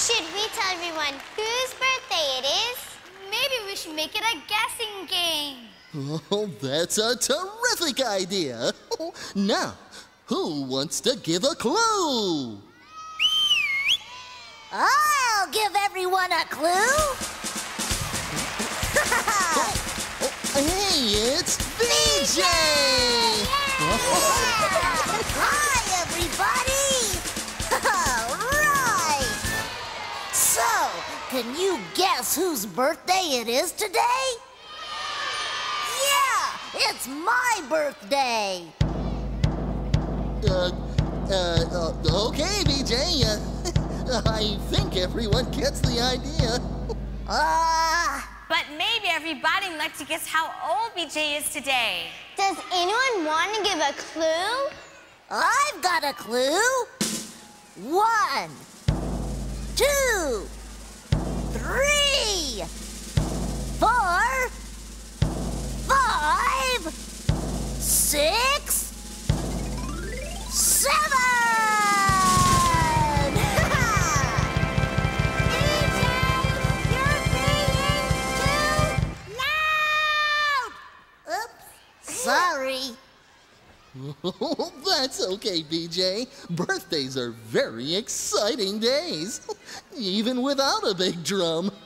Should we tell everyone whose birthday it is? Maybe we should make it a guessing game. Oh, that's a terrific idea. Now, who wants to give a clue? I'll give everyone a clue. Hey, it's VJ! Hi, everybody! All right! So, can you guess whose birthday it is today? Yeah, it's my birthday. Okay, VJ. I think everyone gets the idea. But maybe everybody would like to guess how old BJ is today. Does anyone want to give a clue? I've got a clue. 1, 2, 3, 4, 5, 6, 7. Sorry. That's okay, BJ. Birthdays are very exciting days, even without a big drum.